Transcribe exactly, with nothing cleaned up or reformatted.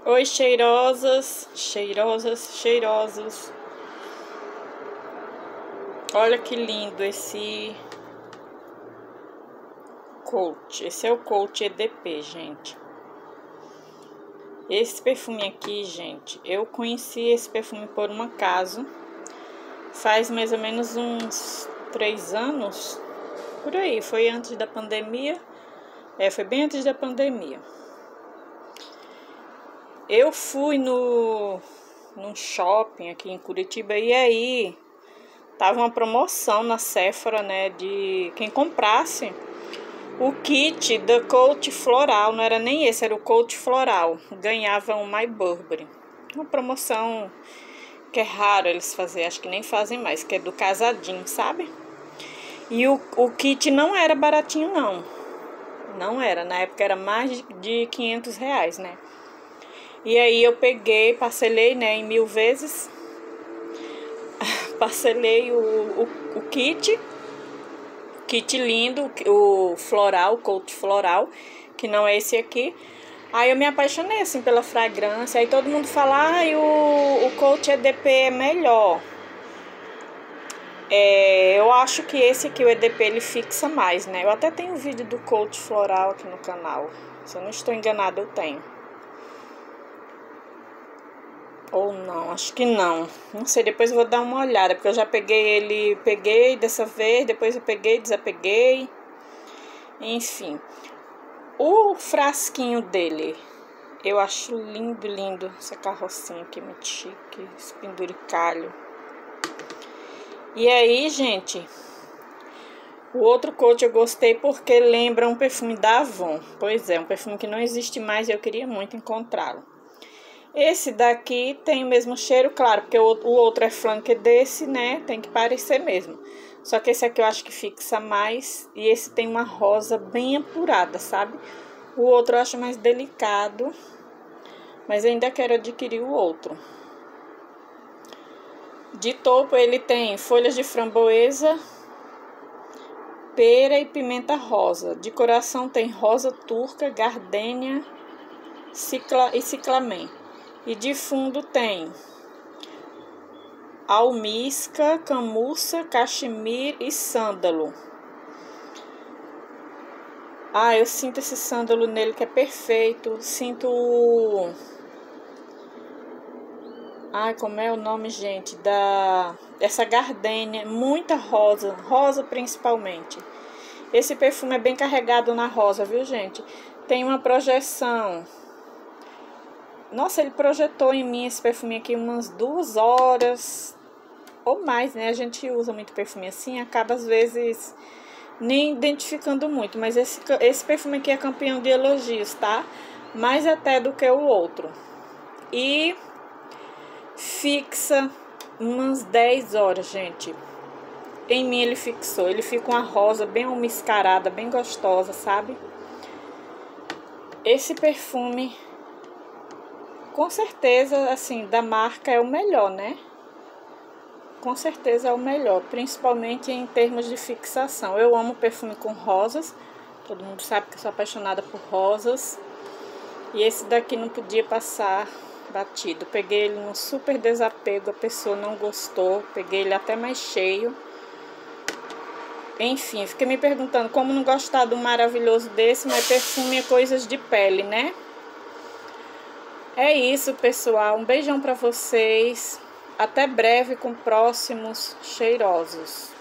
Oi, cheirosas, cheirosas, cheirosos. Olha que lindo esse Coach. Esse é o Coach E D P, gente. Esse perfume aqui, gente, eu conheci esse perfume por um acaso. Faz mais ou menos uns três anos, por aí. Foi antes da pandemia. É, foi bem antes da pandemia. Eu fui no num shopping aqui em Curitiba e aí tava uma promoção na Sephora, né, de quem comprasse o kit da Coach Floral, não era nem esse, era o Coach Floral, ganhava um My Burberry. Uma promoção que é raro eles fazerem, acho que nem fazem mais, que é do casadinho, sabe? E o, o kit não era baratinho não, não era, na época era mais de quinhentos reais, né? E aí eu peguei, parcelei, né, em mil vezes, parcelei o, o, o kit, kit lindo, o floral, o Coach Floral, que não é esse aqui. Aí eu me apaixonei, assim, pela fragrância, aí todo mundo fala, ah, o, o Coach E D P é melhor. É, eu acho que esse aqui, o E D P, ele fixa mais, né, eu até tenho um vídeo do Coach Floral aqui no canal, se eu não estou enganada, eu tenho. Ou não, acho que não. Não sei, depois eu vou dar uma olhada, porque eu já peguei ele, peguei dessa vez, depois eu peguei, desapeguei. Enfim. O frasquinho dele, eu acho lindo, lindo. Essa carrocinha aqui, muito chique, esse penduricalho. E aí, gente, o outro Coach eu gostei porque lembra um perfume da Avon. Pois é, um perfume que não existe mais e eu queria muito encontrá-lo. Esse daqui tem o mesmo cheiro, claro, porque o, o outro é flanker desse, né? Tem que parecer mesmo. Só que esse aqui eu acho que fixa mais. E esse tem uma rosa bem apurada, sabe? O outro eu acho mais delicado. Mas ainda quero adquirir o outro. De topo ele tem folhas de framboesa, pera e pimenta rosa. De coração tem rosa turca, gardênia cicla, e ciclamen. E de fundo tem almíscar, camurça, cachemir e sândalo. Ah, eu sinto esse sândalo nele que é perfeito. Sinto... Ai, como é o nome, gente? Da... Essa gardênia, muita rosa. Rosa principalmente. Esse perfume é bem carregado na rosa, viu, gente? Tem uma projeção... Nossa, ele projetou em mim esse perfume aqui umas duas horas ou mais, né? A gente usa muito perfume assim, acaba às vezes nem identificando muito. Mas esse, esse perfume aqui é campeão de elogios, tá? Mais até do que o outro. E fixa umas dez horas, gente. Em mim ele fixou. Ele fica uma rosa bem almiscarada, bem gostosa, sabe? Esse perfume... Com certeza, assim, da marca é o melhor, né? Com certeza é o melhor, principalmente em termos de fixação. Eu amo perfume com rosas, todo mundo sabe que eu sou apaixonada por rosas. E esse daqui não podia passar batido. Peguei ele num super desapego, a pessoa não gostou, peguei ele até mais cheio. Enfim, fiquei me perguntando como não gostar do maravilhoso desse, mas perfume é coisas de pele, né? É isso, pessoal. Um beijão pra vocês. Até breve com próximos cheirosos.